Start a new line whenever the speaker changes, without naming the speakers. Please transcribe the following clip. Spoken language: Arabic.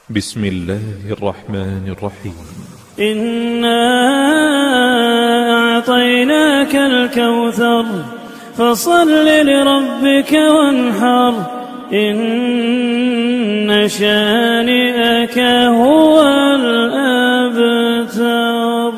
بسم الله الرحمن الرحيم.
إنا أعطيناك الكوثر فصل لربك وانحر إن شانئك هو الأبتر.